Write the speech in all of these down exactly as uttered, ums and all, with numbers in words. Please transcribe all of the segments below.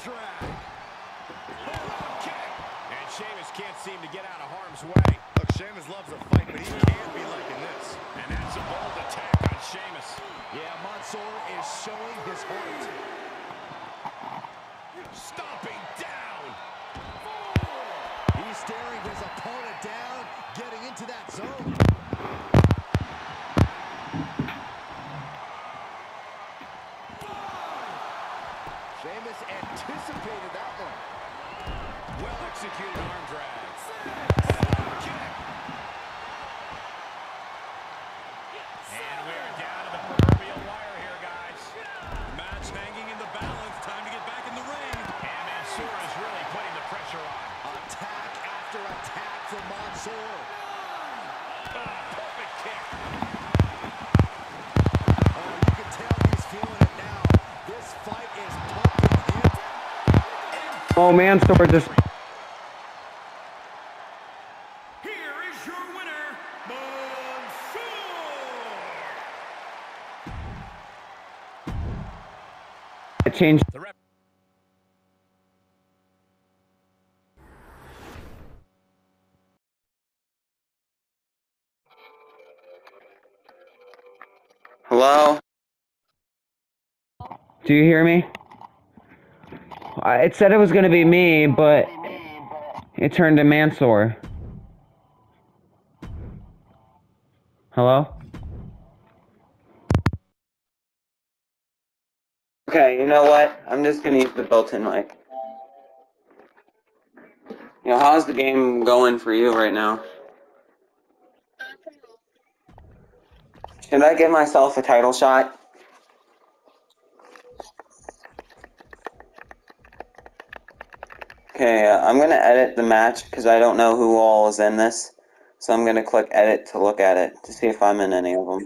drag. Oh, kick. And Sheamus can't seem to get out of harm's way. Look, Sheamus loves a fight, but he can't be liking this. And that's a bold attack on Sheamus. Yeah, Mansoor is showing his heart. Stomping down. He's staring his opponent down, getting into that zone. Sheamus anticipated that one. Well executed arm drag. Kick. And we're down to the proverbial wire here, guys. Match hanging in the balance. Time to get back in the ring. And Mansoor is really putting the pressure on. Attack after attack from Mansoor. Oh, perfect kick. Oh, you can tell he's feeling it now. This fight is pumping him. Oh, Mansoor just... Here is your winner, Mansoor. I changed... The rep. Hello? Do you hear me? I- It said it was gonna be me, but it turned to Mansoor. Hello? Okay, you know what? I'm just gonna use the built-in mic. You know, how's the game going for you right now? Should I give myself a title shot? Okay, uh, I'm gonna edit the match because I don't know who all is in this. So I'm gonna click edit to look at it to see if I'm in any of them.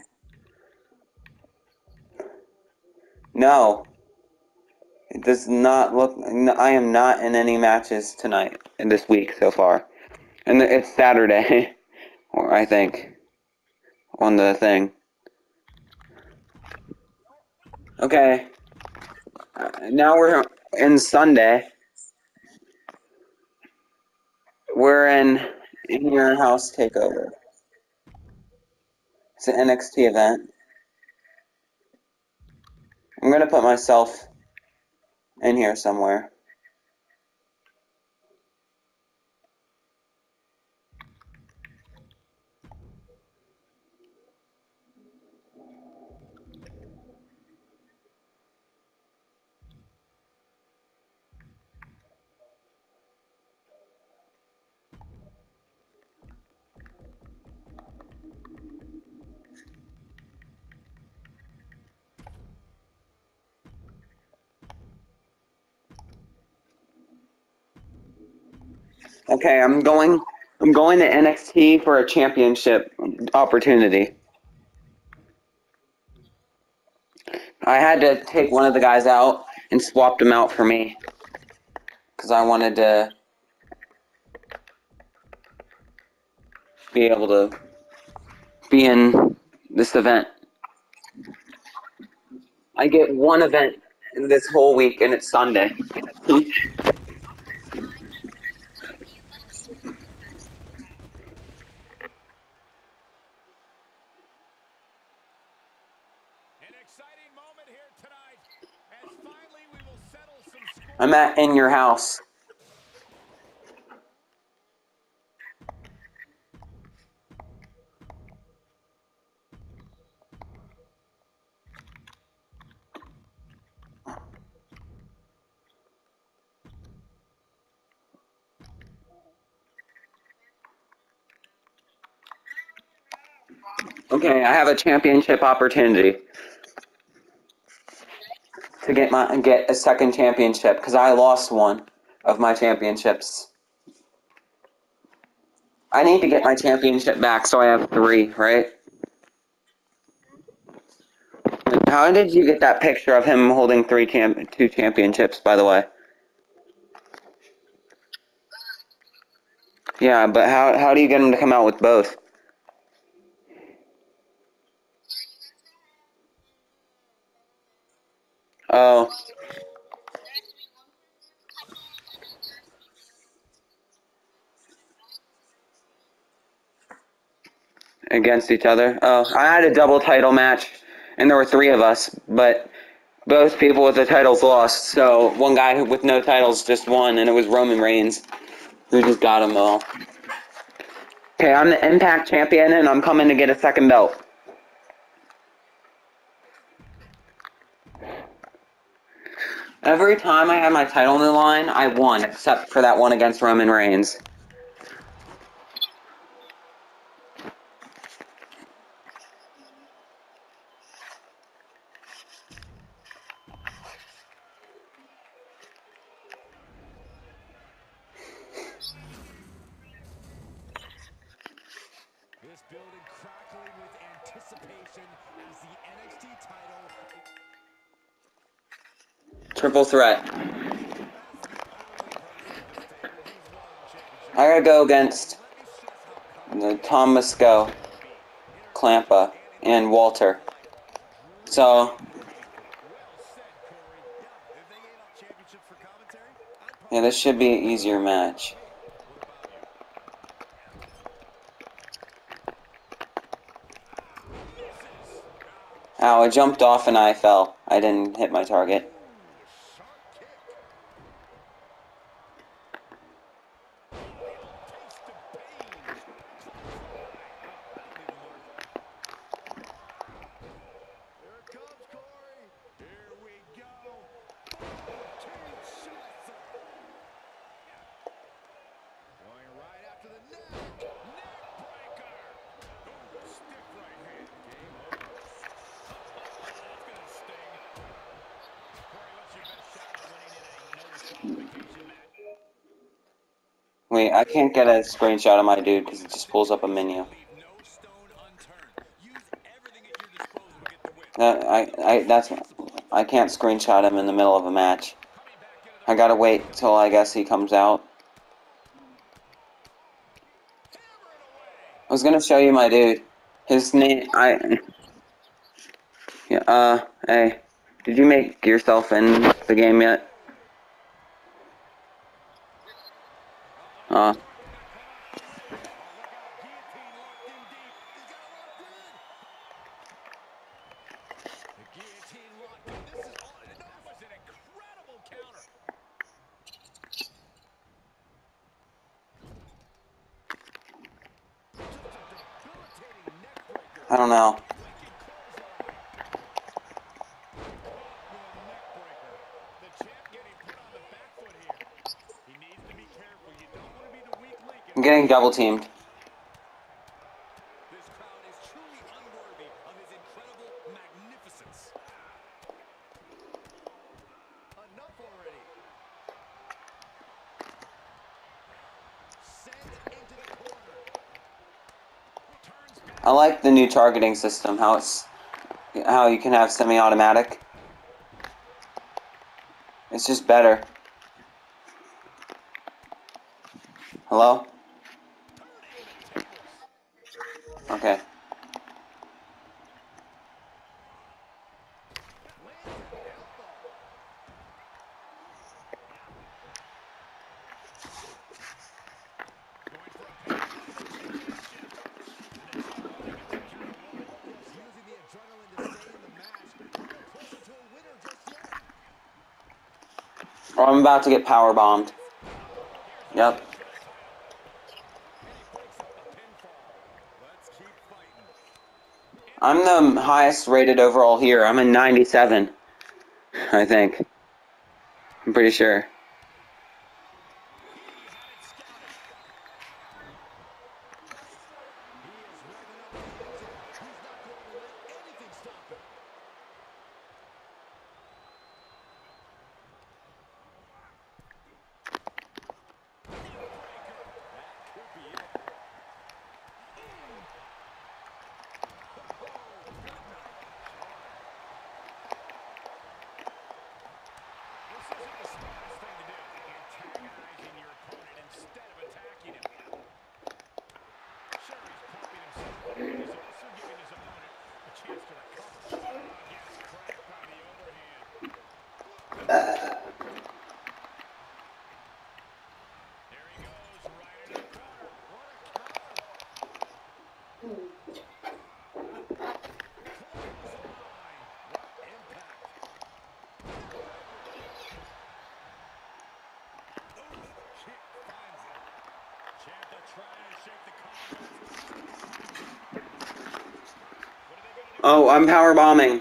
No. It does not look... I am not in any matches tonight, in this week so far. And it's Saturday, or I think, on the thing. Okay. Uh, now we're in Sunday. We're in In Your House Takeover. It's an N X T event. I'm gonna put myself in here somewhere. Okay, I'm going I'm going to N X T for a championship opportunity. I had to take one of the guys out and swapped him out for me. Because I wanted to be able to be in this event. I get one event in this whole week, and it's Sunday. I'm at In Your House. Okay, I have a championship opportunity to get my get a second championship because I lost one of my championships. I need to get my championship back, so I have three, right? How did you get that picture of him holding three champ two championships, by the way? Yeah, but how how do you get him to come out with both? Oh. against each other. Oh, I had a double title match, and there were three of us, but both people with the titles lost. So one guy with no titles just won, and it was Roman Reigns, who just got them all. Okay, I'm the Impact Champion, and I'm coming to get a second belt. Every time I had my title on the line, I won, except for that one against Roman Reigns. This building crackling with anticipation as the N X T title. Triple threat. I gotta go against the Tom Musco, Ciampa, and Walter. So, yeah, this should be an easier match. Ow, I jumped off and I fell. I didn't hit my target. Wait, I can't get a screenshot of my dude because it just pulls up a menu. That, I, I, that's, I can't screenshot him in the middle of a match. I gotta wait till I guess he comes out. I was gonna show you my dude. His name, I, yeah, uh, hey, did you make yourself in the game yet? Uh. I don't know. I'm getting double teamed. This crowd is truly unworthy of his incredible magnificence. Enough already. Sent into the corner. I like the new targeting system, how it's how you can have semi-automatic. It's just better. Hello? Okay. Oh, I'm about to get power bombed. Yep. I'm the highest rated overall here. I'm a ninety-seven, I think. I'm pretty sure. Oh, I'm power bombing.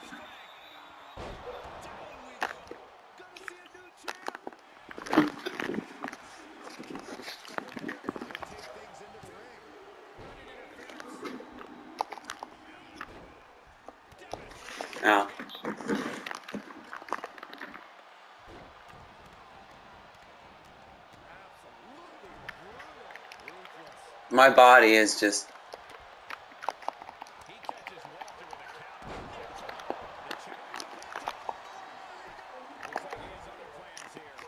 Ow. My body is just... He catches Walter with a counter. The champion. Looks like he has other plans here.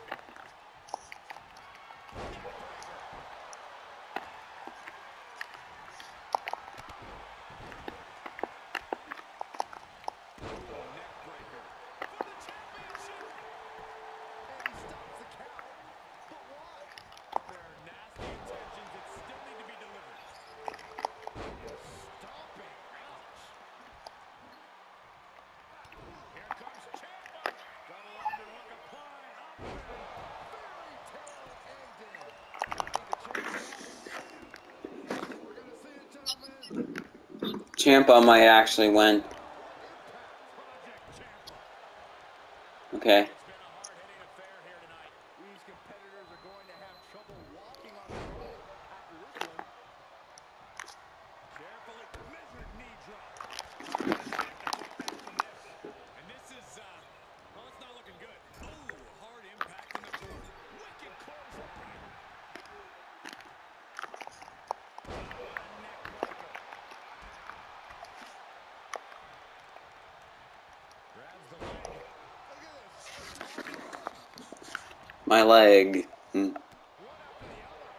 Neckbreaker. For the championship. And he stops the count. But why? There are nasty intentions that still need to be delivered. Stomping. Ouch. Here comes Ciampa. Double underhook applied. Up and fairy tale ending. We're going to see it, gentlemen. Ciampa might actually win. Project Ciampa. Okay. It's been a hard-hitting affair here tonight. These competitors are going to have trouble walking on their own after this one. Carefully measured knee drop. Gonna have to fight back from this. And this is, uh, well, it's not looking good. Ooh, hard impact in the core. Wicked clothesline. A neck breaker. Grabs the leg. Look at this. My leg. Hmm. One after the other.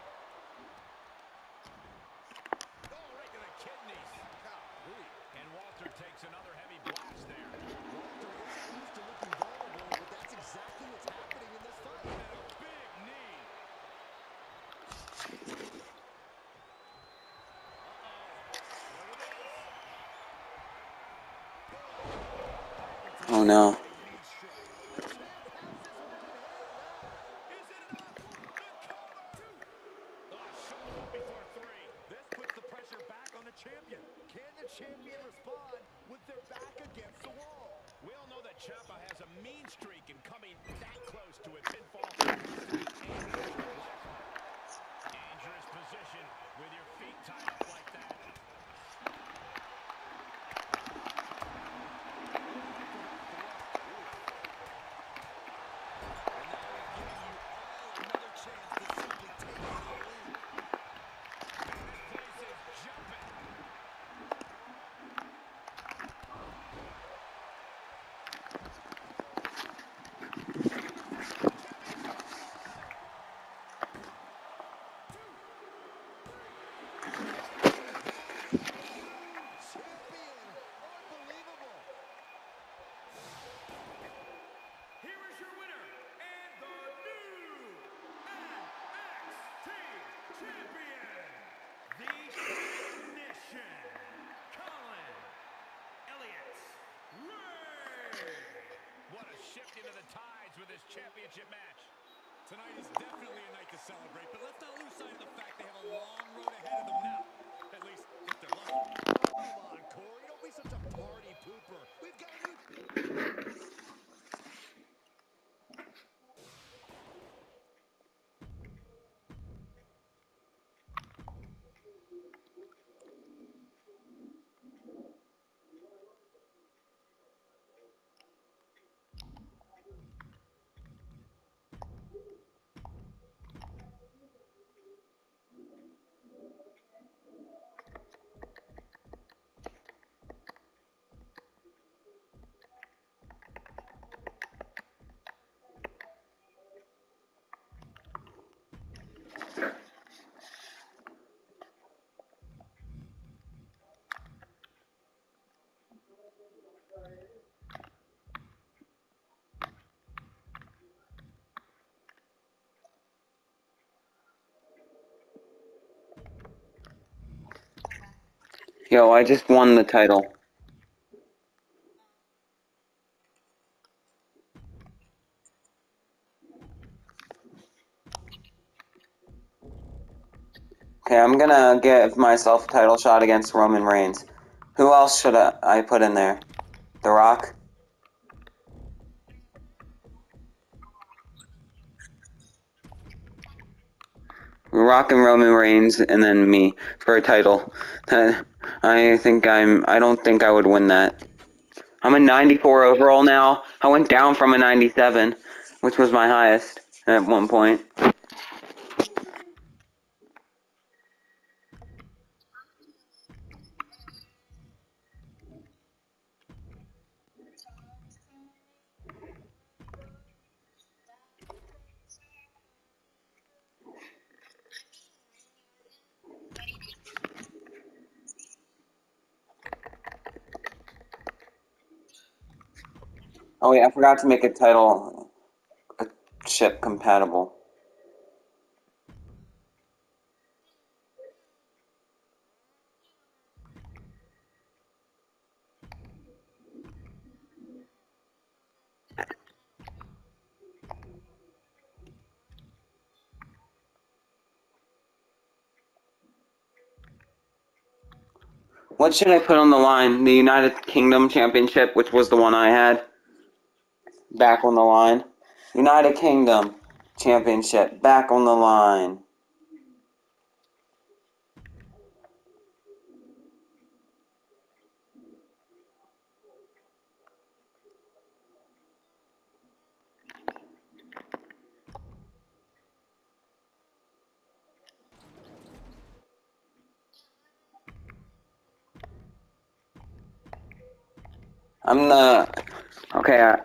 Oh, right to the kidneys. Golly. And Walter takes another heavy blast there. Walter isn't used to looking vulnerable, but that's exactly what's happening in this fight. And a big knee. Oh no. Champion. Can the champion respond with their back against the wall? We all know that Ciampa has a mean streak in coming that close to a pinfall. Dangerous position with your feet tied up like that. And now we're giving you all another chance to simply take it all in. This place is jumping. Here is your winner and the new N X T champion, the Ignition, Colin Elliott Ray. What a shift into the tides with this championship match. Tonight is definitely a night to celebrate, but let's not lose sight of the fact they have a long road ahead of them now. At least, if they're lucky. Come on, Corey. Don't be such a party pooper. We've got a new... Yo, I just won the title. Okay, I'm gonna give myself a title shot against Roman Reigns. Who Who else should I, I put in there? The Rock? Rock and Roman Reigns, and then me for a title. I think I'm. I don't think I would win that. I'm a ninety-four overall now. I went down from a ninety-seven, which was my highest at one point. Oh wait, I forgot to make a title a ship compatible. What should I put on the line? The United Kingdom Championship, which was the one I had. Back on the line. United Kingdom Championship, back on the line. I'm the... Okay, uh,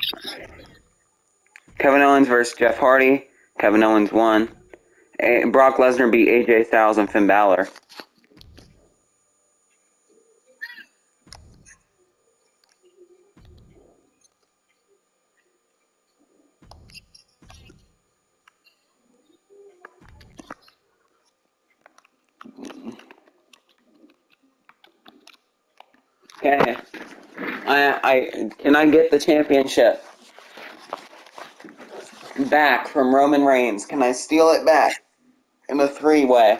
Kevin Owens versus Jeff Hardy. Kevin Owens won. A- Brock Lesnar beat A J Styles and Finn Balor. Okay. I, I, can I get the championship back from Roman Reigns? Can I steal it back in a three-way?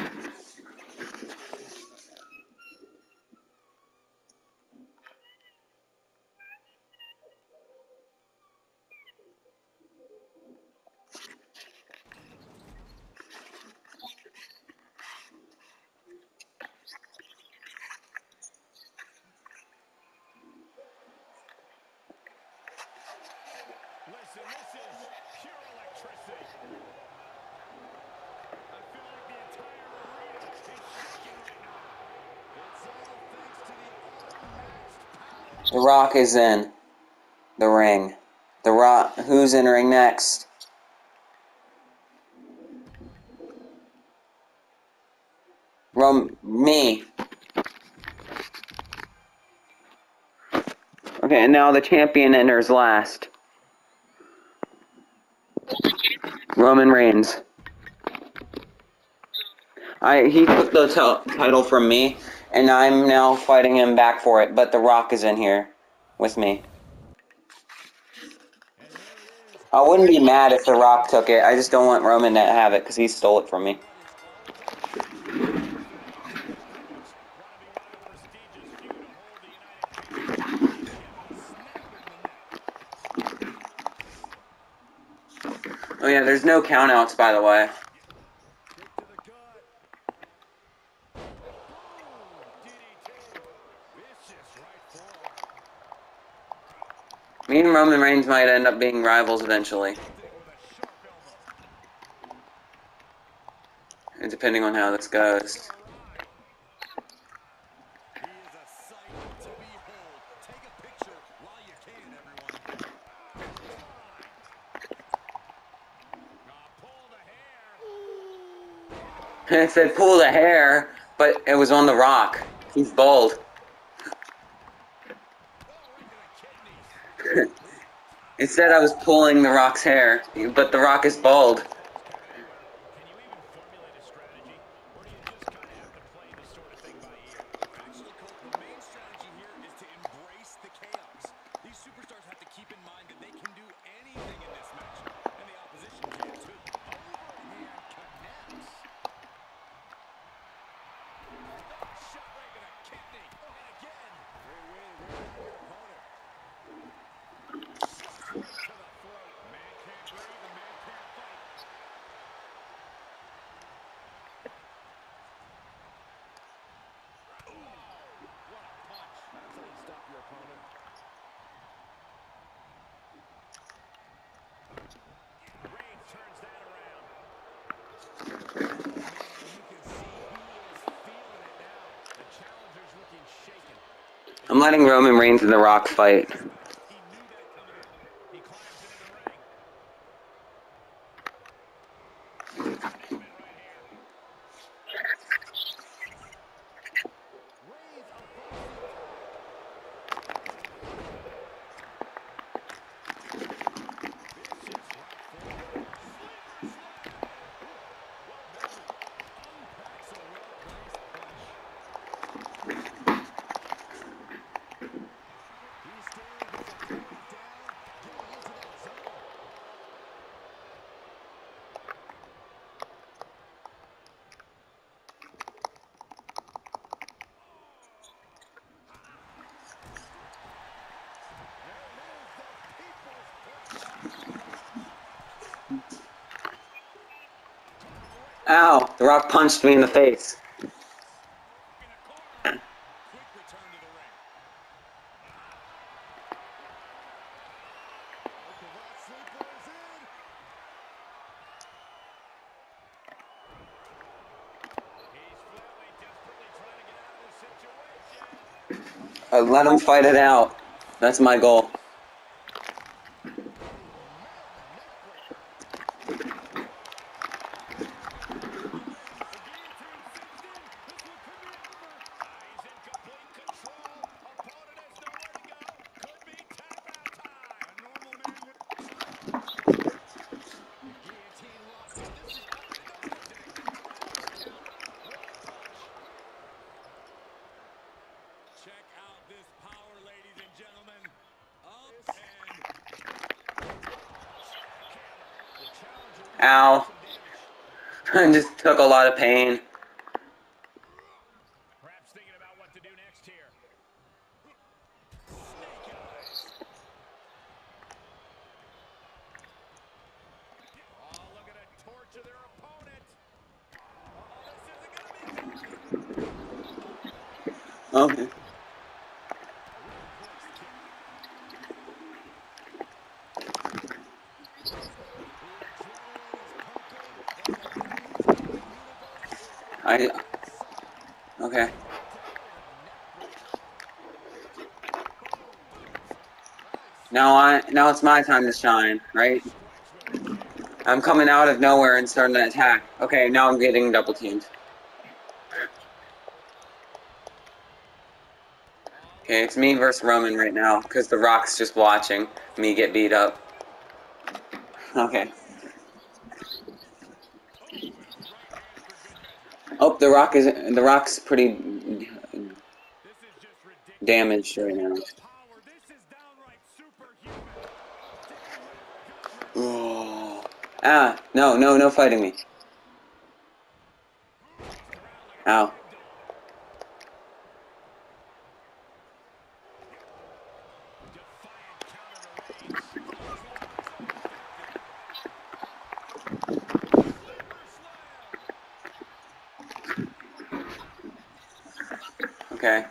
Listen, this is pure electricity. I feel like the entire arena is shaking right now. It's all thanks to the unmatched The power. Rock is in the ring. The Rock, who's entering next? Rom, me. Okay, and now the champion enters last. Roman Reigns. I he took the t- title from me, and I'm now fighting him back for it. But The Rock is in here with me. I wouldn't be mad if The Rock took it. I just don't want Roman to have it because he stole it from me. Oh yeah, there's no countouts, by the way. Kick to the gut. Boom! D D T. Vicious right forearm. Me and Roman Reigns might end up being rivals eventually, With a sharp elbow. depending on how this goes. He is a sight to behold. Take a picture while you can, everyone. Uh, pull the hair. It said pull the hair, but it was on The Rock. He's bald. Oh, right to the kidneys. It said I was pulling The Rock's hair, but The Rock is bald. Can you even formulate a strategy, or do you just kind of have to play this sort of thing by ear? Actually, Colt, the main strategy here is to embrace the chaos. These superstars have to keep in mind that they can do anything in this match, and the opposition can too. Overhand connects. Oh, shot right to the kidney. And I'm letting Roman Reigns and The Rock fight. He knew that coming in. He climbs into the ring. Predicament right here. Reigns avoids the attack. Vicious right foot. Sleeper slam. Well measured. Unpacks a well-placed punch. He's staring his opponent down, getting into that zone. There lives the people's push. Ow! The Rock punched me in the face. In the corner. Quick return to the ring. The Rock sleeper is in. He's flatly, desperately trying to get out of this situation. Uh, let him fight it out. That's my goal. He's in complete control. Opponent has nowhere to go. Could be tap out time. A normal man would. The guillotine locked in. This is over and over. Counter. What a punch. Check out this power, ladies and gentlemen. Up and The challenger Ow. some damage. I just took a lot of pain. perhaps thinking about what to do next here. Snake eyes. Oh, looking to torture their opponent. Oh, this isn't going to be good. Okay. Well-placed kick. The adrenaline is pumping, and the Wrestling Universe is I. inside. Okay. Now I. Now it's my time to shine, right? Strikes with the jab. I'm coming out of nowhere and starting to attack. Okay, now I'm getting double teamed. Okay, it's me versus Roman right now, because The Rock's just watching me get beat up. Okay. Oh, The Rock is The Rock's pretty This is just ridiculous. damaged right now. Power. This is downright superhuman. Oh. Ah, no, no, no fighting me. Ow. Defiant counter to Reigns. Okay.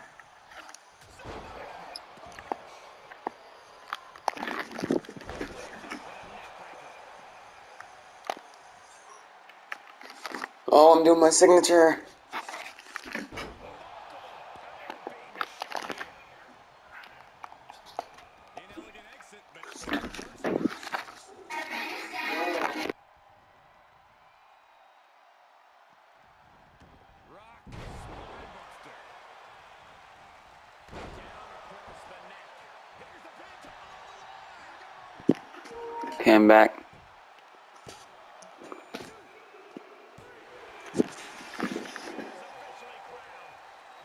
Oh, I'm doing my signature. Inelegant exit, but still hurts worse. Rock spinebuster. Down across the neck. Here's the pin. Okay, I'm back. Officially crowned.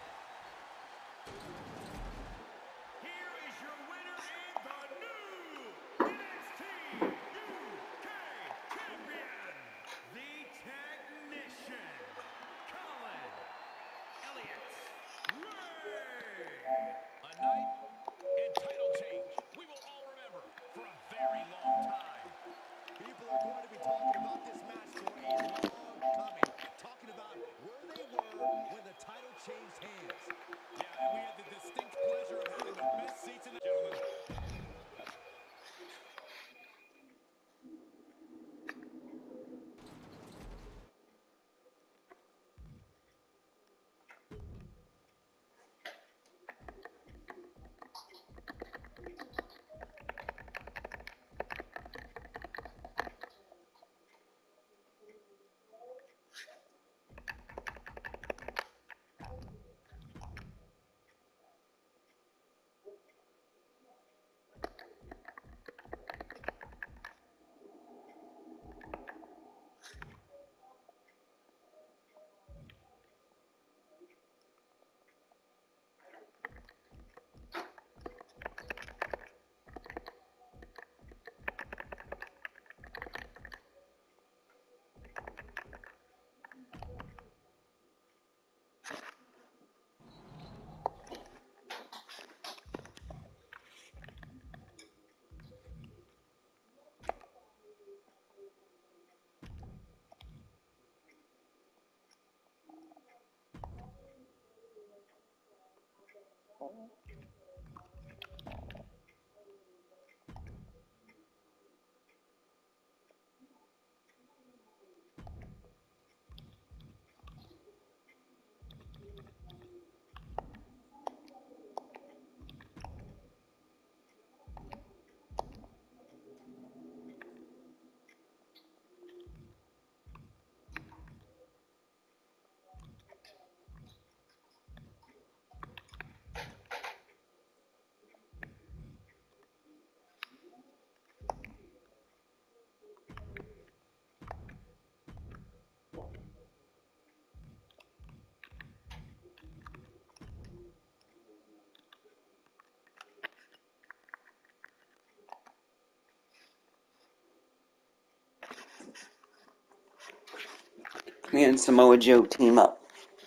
Here is your winner and the new N X T U K champion, the Technician, Colin Elliott Ray. A night and title change we will all remember for a very long time. People are going to be talking about this match for a long coming. Talking about where they were when the title changed hands. Yeah, and we had the distinct pleasure of having the best seats in the gentlemen. Me and Samoa Joe team up.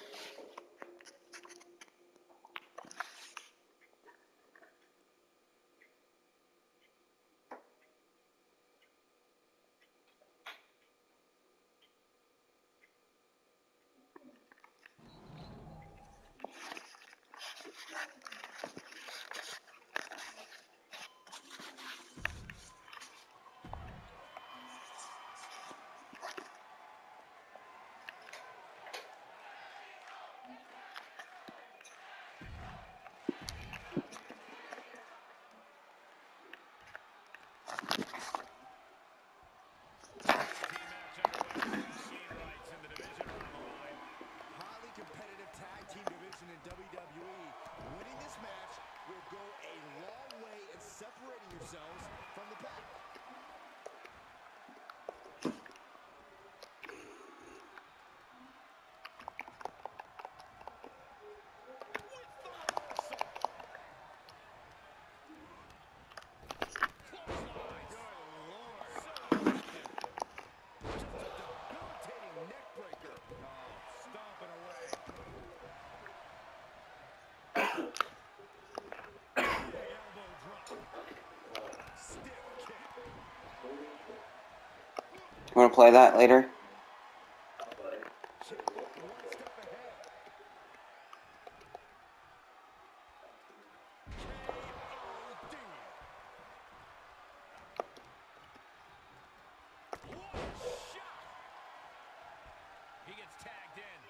Highly competitive tag team division in W W E. Winning this match will go a long way in separating yourselves from the pack. You want to play that later? He gets tagged in.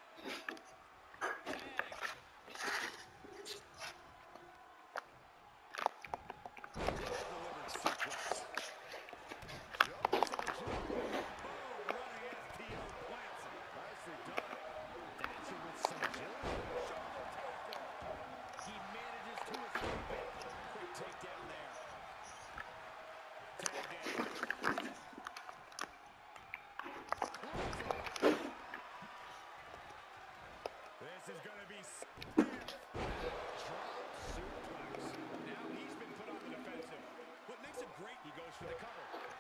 This is going to be stiff. Drop suplex. Now he's been put on the defensive. What makes him great, he goes for the cover.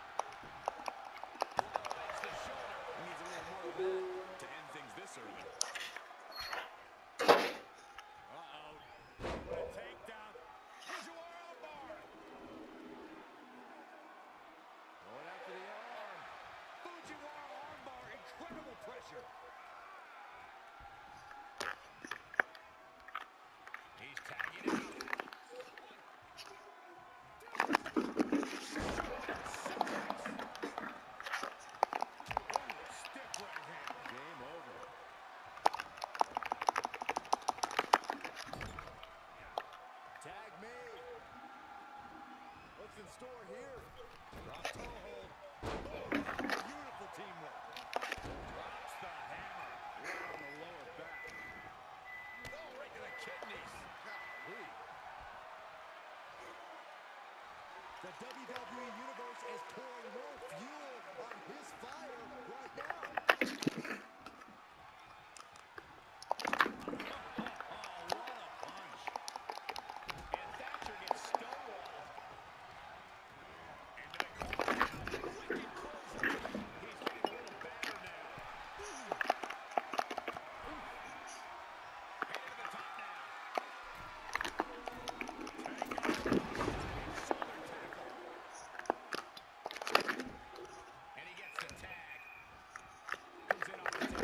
It's the shoulder. He needs a little more of that to end things this early. Uh-oh. What a takedown. Fujiwara armbar. Going after the arm. Fujiwara armbar. Incredible pressure. He's tagging out. Stiff right hand. Game over. Tag me. What's in store here? Drop toe hold. Boom. Beautiful teamwork. Drops the hammer. Right on the lower back. Oh, right to the kidneys. Golly. The W W E Universe is pouring more fuel on his fire right now. Oh, what a punch. And Thatcher gets stonewalled. Into the corner now. Wicked closer. He's getting a little battered now. Into the top now. Shoulder tackle. And he gets the tag. Comes in off the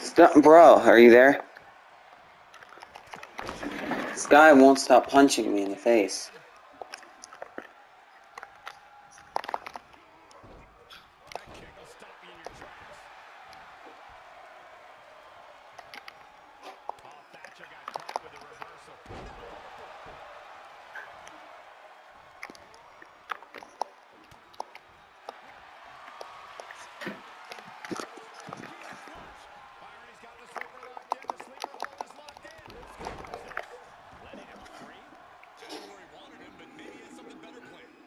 Stop, bro, are you there? This guy won't stop punching me in the face. That kick will stop you in your tracks. Oh, Thatcher got caught with a reversal. Byron, he's got the sleeper locked in. The sleeper hold is locked in. Letting him free? Got him where he wanted him, but maybe he has something better planned.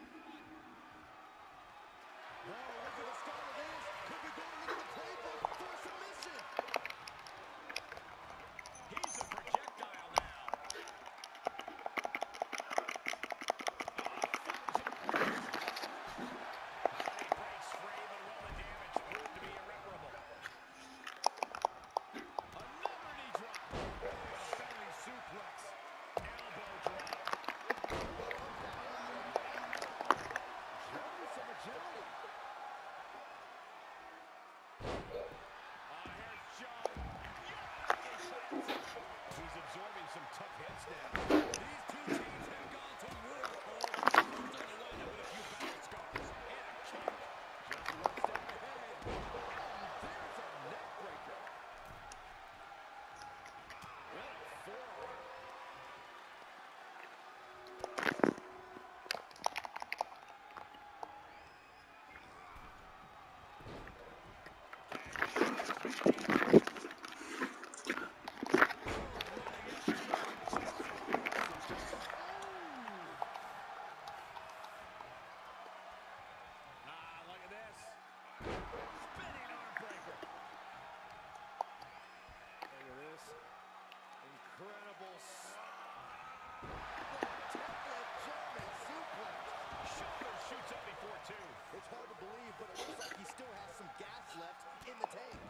Oh, look at the start of this. Could be going into the playbook for a submission. He's a projectile now. Hardy breaks free, but will the damage prove to be irreparable? Another knee drop. Belly suplex. Elbow drop. Showing some agility. Uh, here's Joe. He's absorbing some tough hits now. These two teams have gone to war. Cole. Who's on the lineup with a few battle scars. And a kick. Just one step ahead. Oh, there's a neck breaker. What a forearm. Ah, look at this. Spinning arm breaker. Look at this. Incredible. Template German suplex. Shoulder shoots up before two. It's hard to believe, but it looks like he still has some gas left in the tank.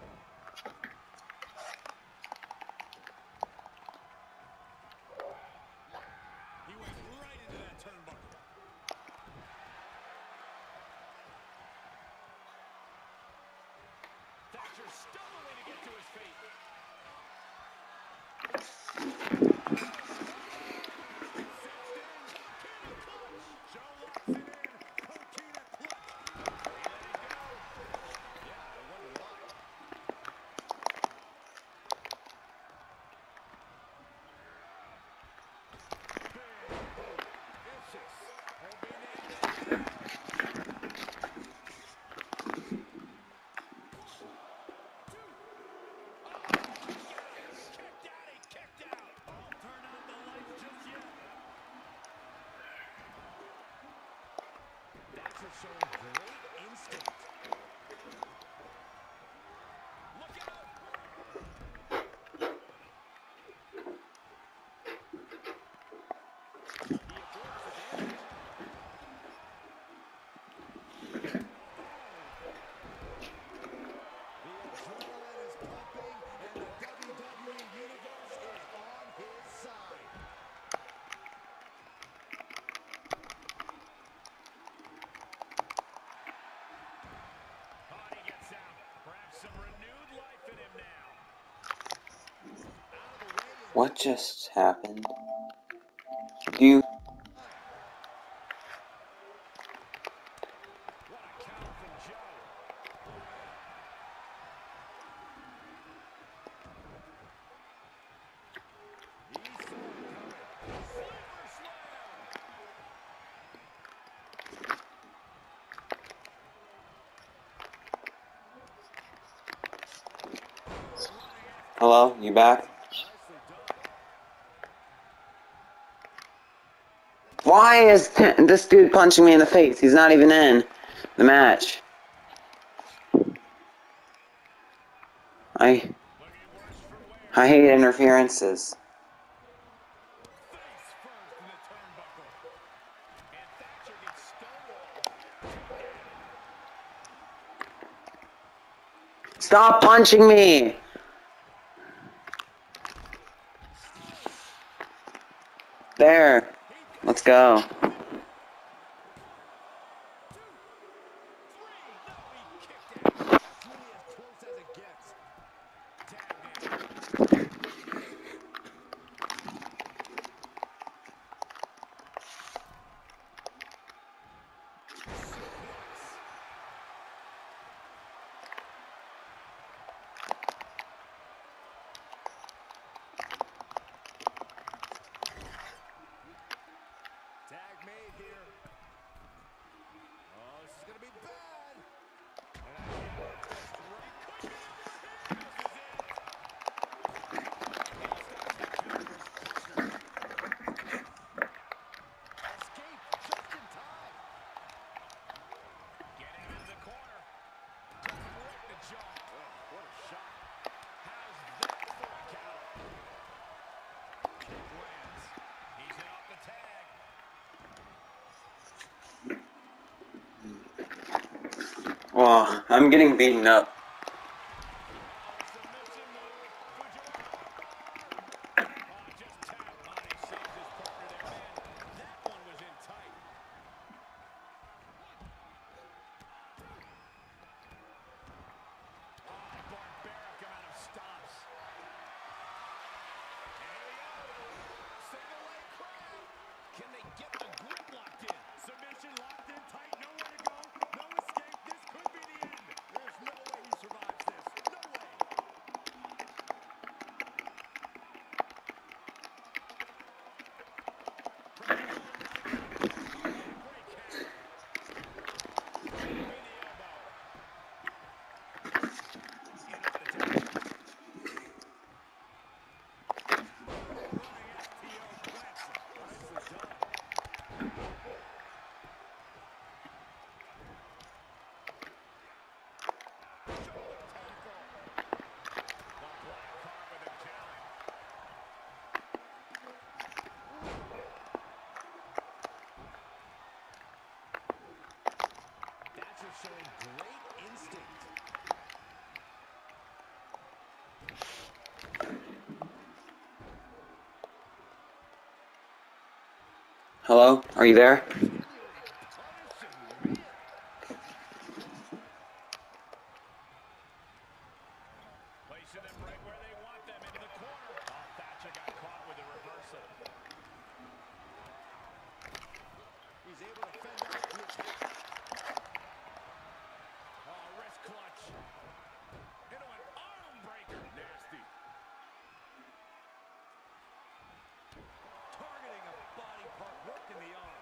He went right into that turnbuckle. Thatcher stumbling to get to his feet. Joe locks it in. Coquina clutch. He let it go. Yeah, I wonder why. Vicious. Hoping to end it there. Kicked out, he kicked out. Won't turn on the lights just yet. Thatcher showing great instinct. Look out! He avoids the damage. The adrenaline is pumping, and the W W E Universe is on his side. Hardy gets out. Perhaps some renewed life in him now. Out of the way. What just happened? Do you... What a counter from Joe. He saw it coming. Sleeper slam. Hello? You back? Nicely done. Why is t this dude punching me in the face? He's not even in the match. I... Looking worse for wear. I hate interferences. Face first in the turnbuckle. And Thatcher gets stonewalled. Stop punching me! There. Let's go. Two, three. No, he kicked out. Truly as close as it gets. Tagged Oh, I'm getting beaten up. Submission move for Joe. Oh, just tap. Oh, he saves his partner there, man. That one was in tight. Oh, barbaric amount of stops. And here we go. Single leg crab. Can they get the grip locked in? Submission locked in tight. Nowhere to go. No escape. This could be the end. There's no way he survives this. No way. Showing great instinct. Hello? Are you there? Placing them right where they want them, into the corner. Oh, Thatcher got caught with a reversal. He's able to fend off the attack. Oh, wrist clutch. Into an arm breaker. Nasty. Targeting a body part, working the arm.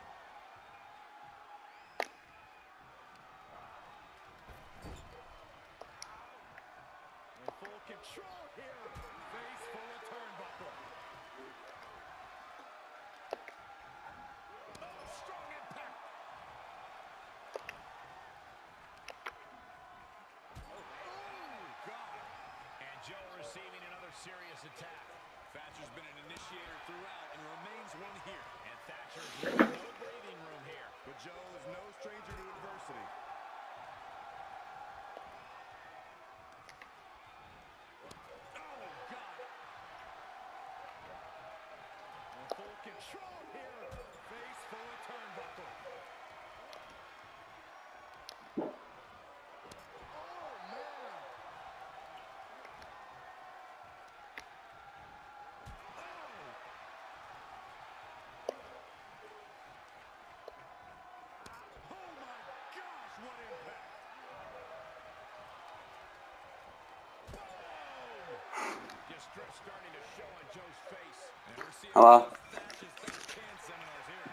In full control here. Face full of turnbuckle. Oh, strong impact. Joe receiving another serious attack. Thatcher's been an initiator throughout and remains one here. And Thatcher's no breathing room here. But Joe is no stranger to adversity. Oh, God. In full control here. Face full of turnbuckle. Distress starting to show on Joe's face. And we're seeing Hello? Thatcher's face can seminars here.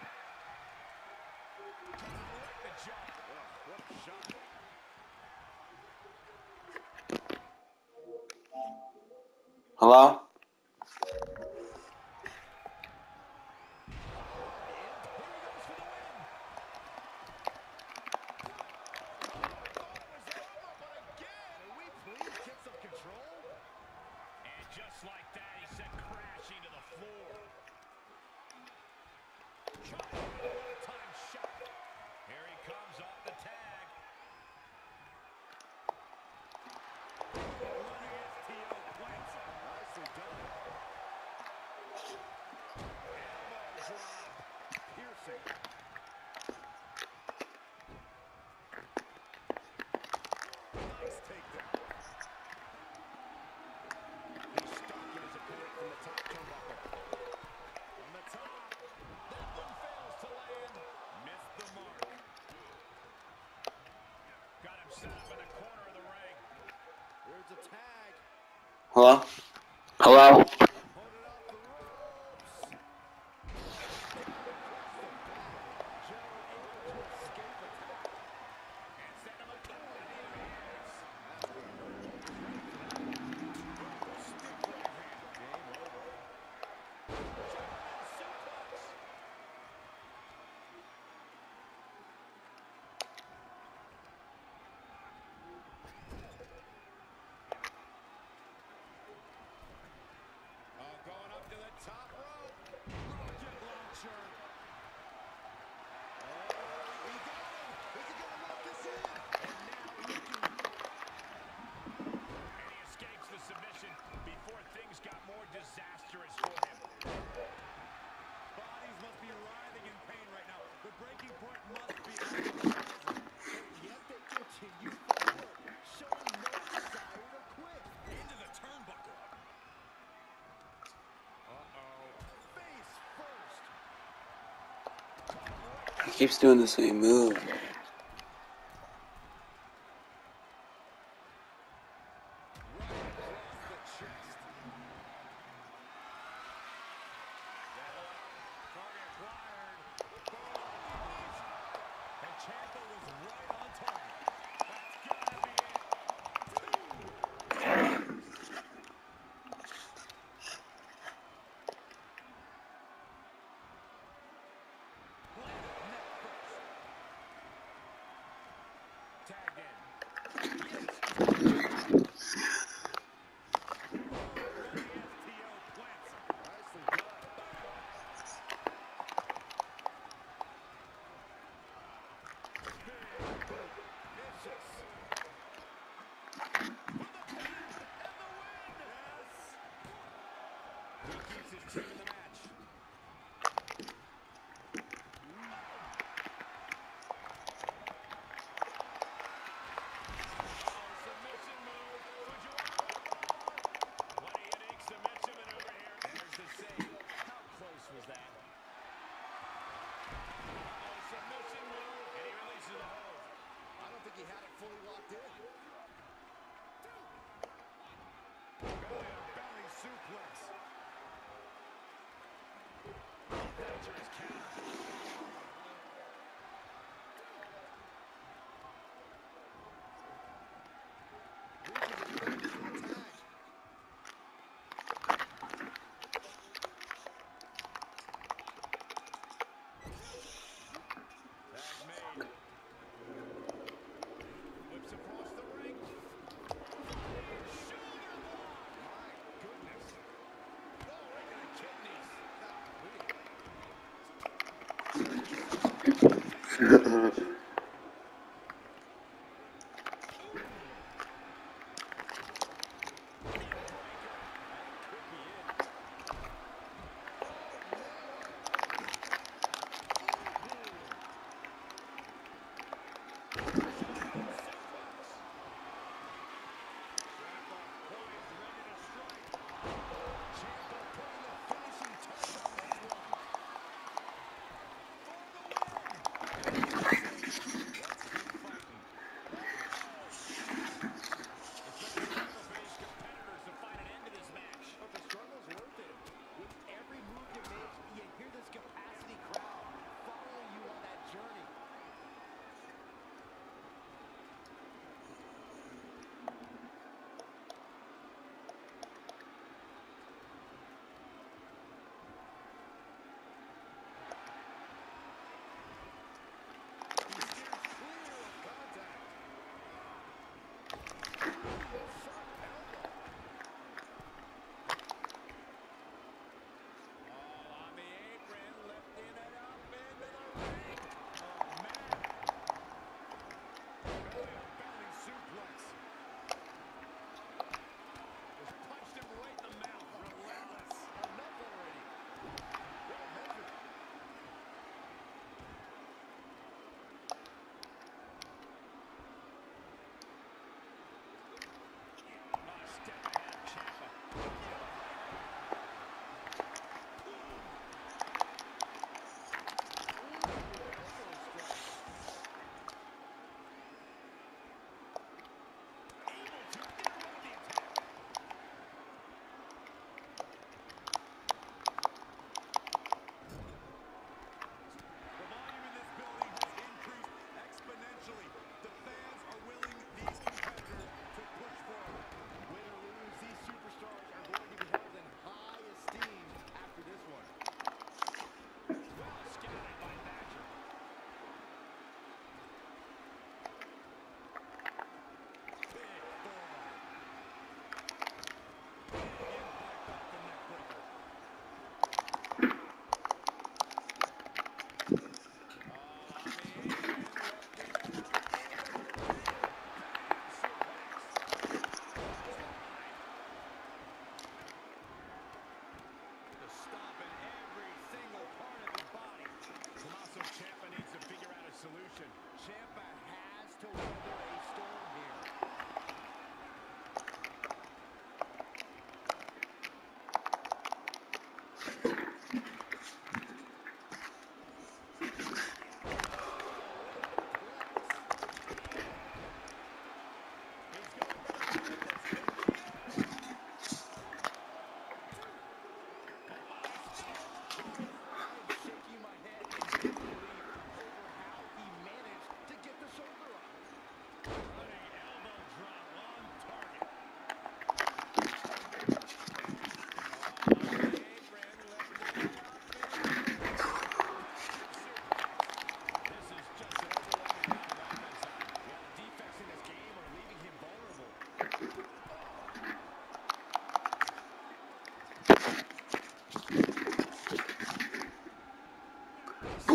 Right in the jaw. Ugh, what a shot. Hello? Just like that, he sent crashing to the floor. One-time shot. Here he comes off the tag. Running S T O plants him. Nicely done. Elbow drop. Piercing. Nice takedown. Hello? Hello? Going up to the top rope. Rocket launcher. Oh, he got him. Is he going to lock this in? And now He keeps doing the same move.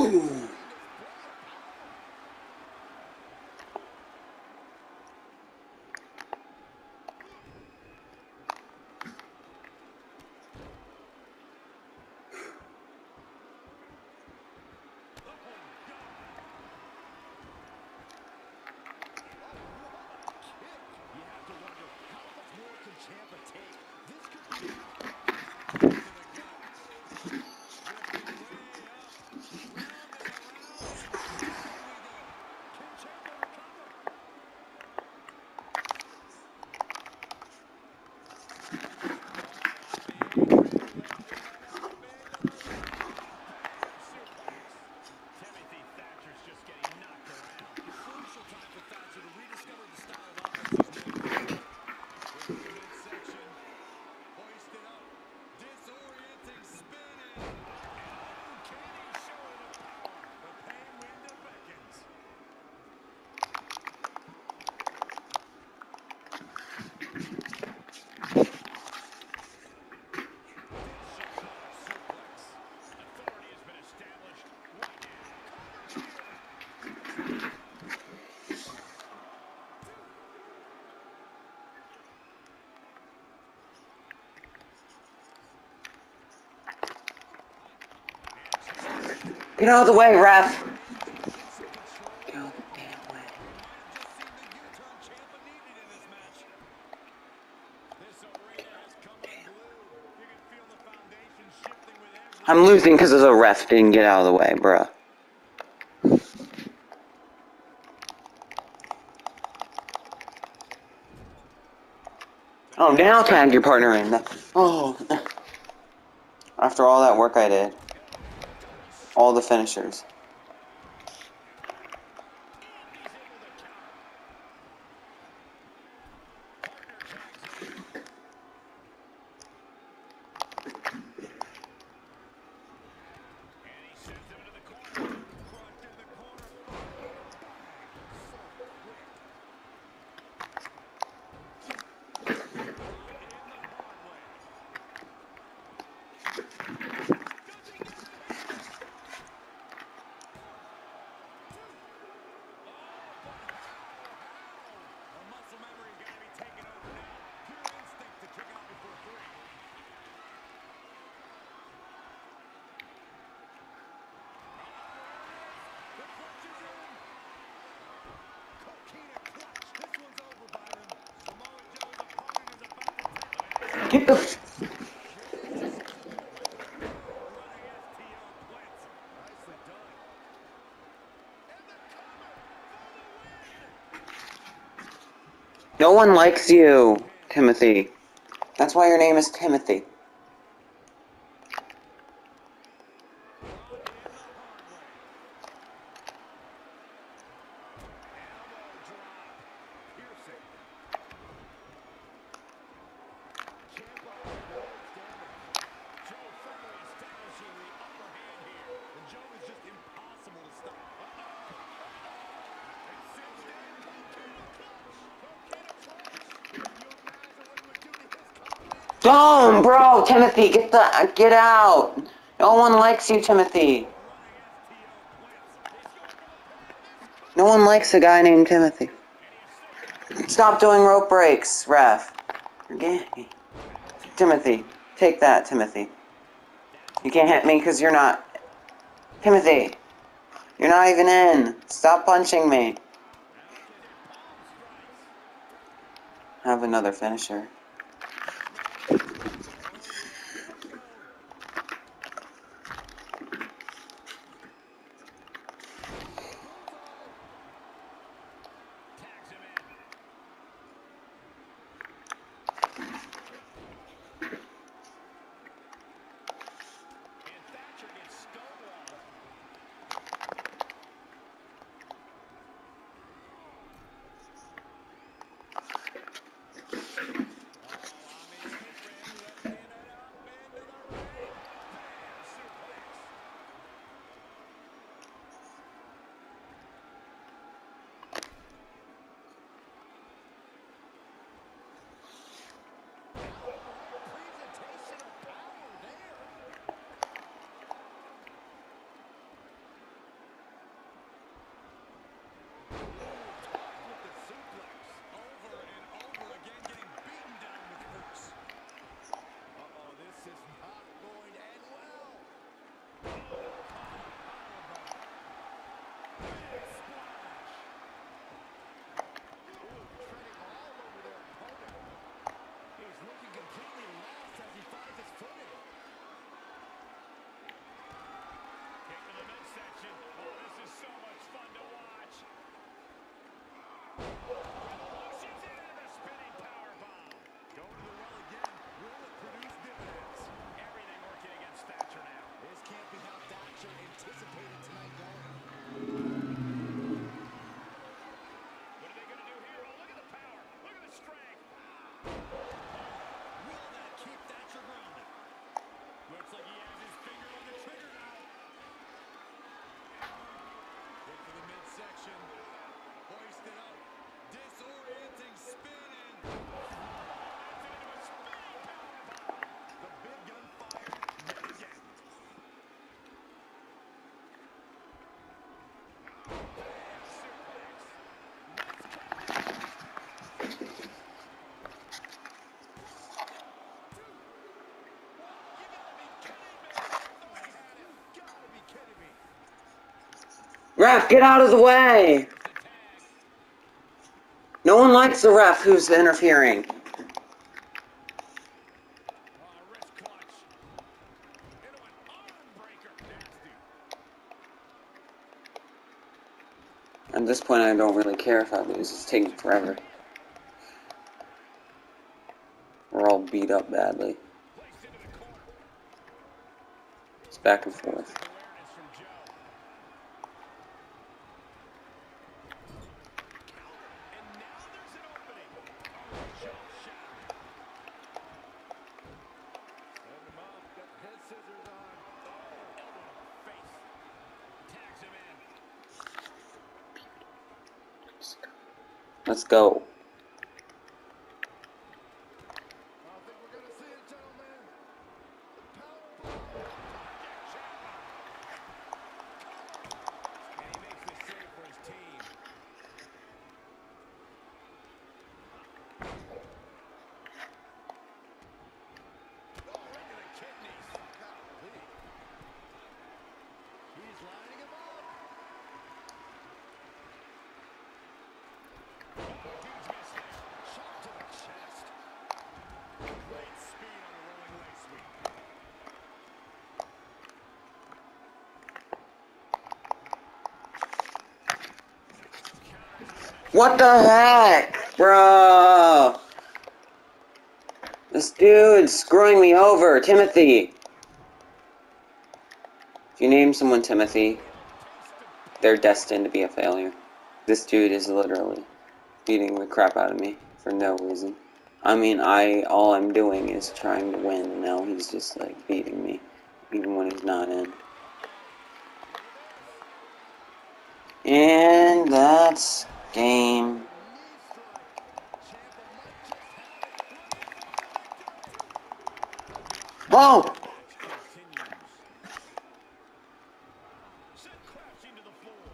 Ooh. You have to wonder, how much more can Ciampa take? This could be to the gut. Lifting way up. Round and around and down we go. Can Ciampa recover? Oh, being lifted up to the big of the ring. Power suplex. Timothy Thatcher's just getting knocked around. Crucial time for Thatcher to rediscover the style of offense he's known for. Into the midsection. Hoisted up. Disorienting spin and... Oh, can he show her the power? The pain window beckons. Disregard suplex. Authority has been established right now. Cover here. Get out of the way, ref. Get out of the damn way. We might have just seen the U-turn Ciampa needed in this match. This arena has come unglued. You can feel the foundation shifting with every... I'm losing because the ref didn't get out of the way, bruh. Oh, now tag your partner in. Oh. After all that work I did. All the finishers. Get the f- No one likes you, Timothy. That's why your name is Timothy. Don't, bro, Timothy, get the get out. No one likes you, Timothy. No one likes a guy named Timothy. Stop doing rope breaks, ref. You're gay. Timothy, take that, Timothy. You can't hit me because you're not. Timothy, you're not even in. Stop punching me. Have another finisher. Ref, get out of the way! No one likes the ref who's interfering. Oh, wrist clutch. Into an arm breaker. Nasty. At this point, I don't really care if I lose. It's taking forever. We're all beat up badly. Placed into the corner. It's back and forth. Awareness from Joe. And now there's an opening. Jump shot. Setting him up. Got his scissors on. Oh, elbow to the face. Tags him in. Let's go. I think we're going to see it, gentlemen. The And he makes the save for his team. Oh, right to the kidneys. Golly. He's lining him up. Oh, huge miss there. Shot to the chest. Great speed on a rolling leg sweep. What the heck, bro? This dude's screwing me over, Timothy. If you name someone Timothy, they're destined to be a failure. This dude is literally beating the crap out of me for no reason. I mean, I all I'm doing is trying to win, and now he's just like beating me, even when he's not in. And that's game. Oh! Continues. Sent crashing to the floor.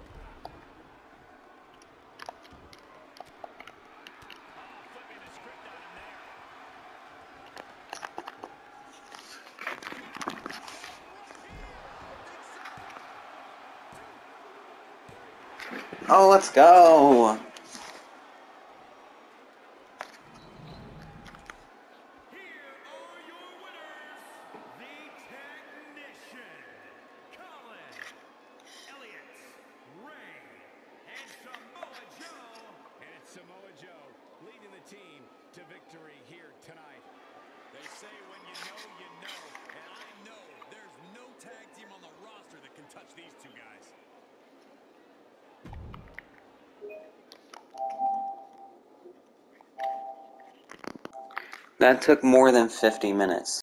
Oh, flipping the script on him there. Oh, let's go! Here are your winners, the Technician, Colin, Elliott, Ray, and Samoa Joe. And it's Samoa Joe leading the team to victory here tonight. They say when you know, you know. And I know there's no tag team on the roster that can touch these two guys. That took more than fifty minutes.